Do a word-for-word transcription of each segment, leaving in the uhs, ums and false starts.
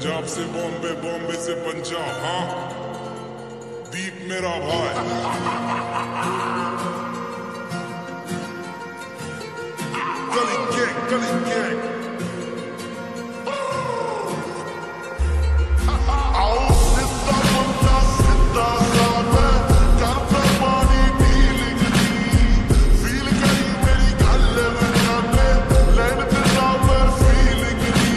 पंजाब से बॉम्बे, बॉम्बे से पंजाब, हाँ दीप मेरा भाई। गली गैंग, गली गैंग। आओ सिद्धा बंदा सिद्धा सा मैं करता पानी डीलिंग दी फील करी मेरी गल में जाने लैंड ते मैं फीलिंग दी।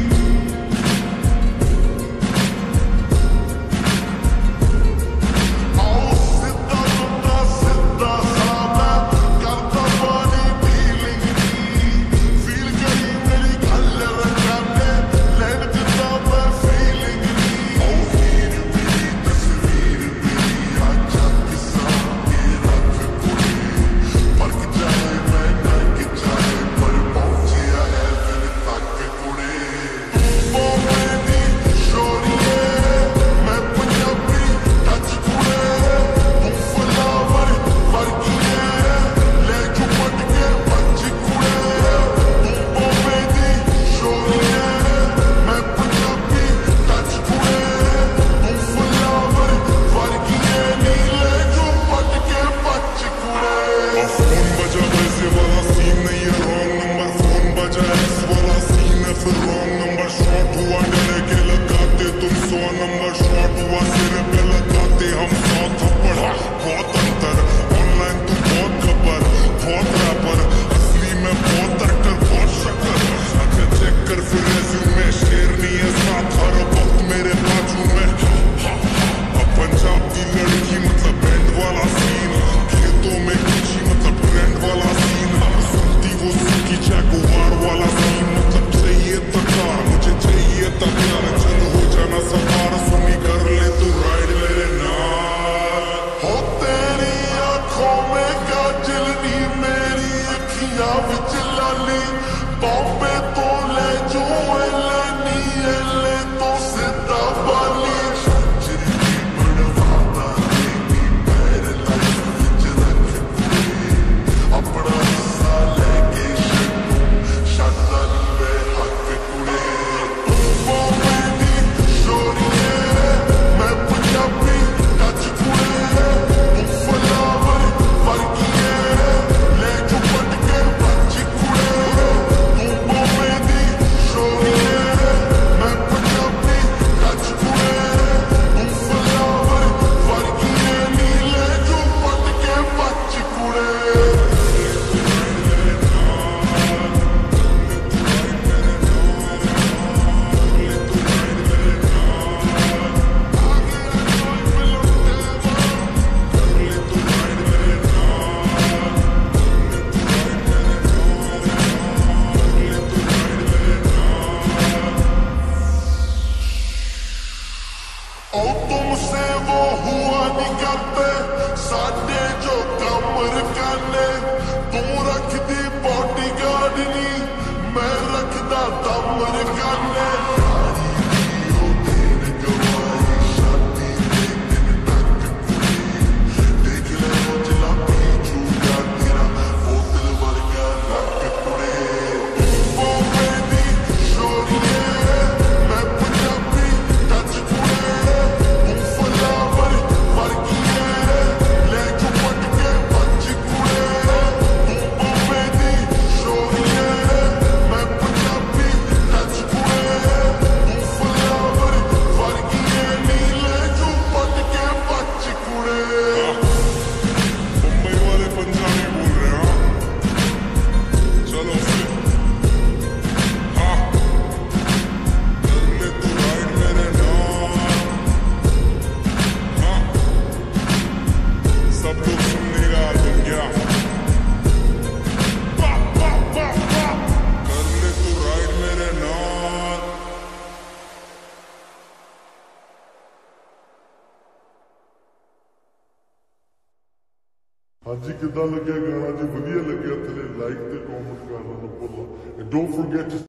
आओ सिद्धा बंदा सिद्धा सा मैं करता पानी डीलिंग दी फील करी मेरी गल में जाने लैंड ते मैं फीलिंग दी। ओ हीर मेरी तस्वीर मेरी आजा किसा के रख कुड़ी फर्क जाए मैं डर के जाए पर पहुंचिया है फिर तक कुड़ी। बॉम्बे दी शोरीए मैं पंजाबी टच कुड़े तू फ्लावर वर्गीए ले झुपट के बच कुड़े। तू बॉम्बे दी शोरीए मैं पंजाबी टच कुड़े तू फ्लावर वर्गीए नी ले झुपट के बच कुड़े। फोन बजा वैसे वाला सीन नहीं है रॉन्ग नंबर, फोन बजा इस वाला सीन है फिर रॉन्ग नंबर। शॉट हुआ डरे के लगाते तुम सौ नंबर, शॉट हुआ सिर पे लगाते हम सौ थप्पड़। बहुत अंतर ऑनलाइन तू बहुत खबर बहुत रैपर असली में बहुत एक्टर बहुत शक्कर। अच्छा चेक कर फिर रेज्यूमे शेर नहीं है साथ हर वक्त मेरे बाजू में। अब पंजाब की लड़की मतलब बैंड वाला सीन खेतों में खींची मतलब ट्रेंड वाला सीन सुनती वो सूखी चैकुआर वाला सीन मतलब चाहिए तकार मुझे चाहिए तकार चल हो जाना सवार सुनी कर ले तू राइड मेरे नाल। हो तेरी आंखों में काजल नी मेरी अखियां विच लाली बॉम्बे तो ले जो एले नी एले तो सिद्धा बाली जिंदगी बनवाता तेरी पैर लाइफ विच रख कुड़ी अपना हिस्सा लेके शक्कू शादा वे हक कुड़े। बॉम्बे दी शोरीए मैं पंजाबी टच कुड़े तू फ्लावर वर्गीए ले झुपट के बच कुड़े। तू बॉम्बे दी शोरीए मैं पंजाबी टच कुड़े तू फ्लावर वर्गीए नी ले झुपट के बच कुड़े। ओ तुमसे वो हुआ नहीं करते साडे जो कम रखाने तू रखदी बॉडीगार्ड नी मैं रखदा दम रखाने। देख ले मुझला पीछूगा तेरा बोतल वर्गा रख कुड़े। बॉम्बे दी शोरीए मैं पंजाबी टच कुड़े तू फ्लावर वर्गीए ले झुपट के बच कुड़े। तू बॉम्बे दी शोरीए मैं पंजाबी टच कुड़े तू फ्लावर वर्गीए नी ले झुपट के बच कुड़े। मुंबई वाले पंजाबी बोल रहे हैं हाँ चलो फिर हाँ कर ले तू राइड मेरे नाल। हाँ सब लोग सुनने का बन गया बा, बा, बा, बा। कर ले तू राइड मेरे नाल। ਹਾਂਜੀ ਕਿੱਦਾਂ ਲੱਗਿਆ ਗਾਣਾ? ਜੇ ਵਧੀਆ ਲੱਗਿਆ ਥੱਲੇ ਲਾਈਕ ਤੇ ਕਮੈਂਟ ਕਰਨਾ ਨਾ ਭੁੱਲੋ। And don't forget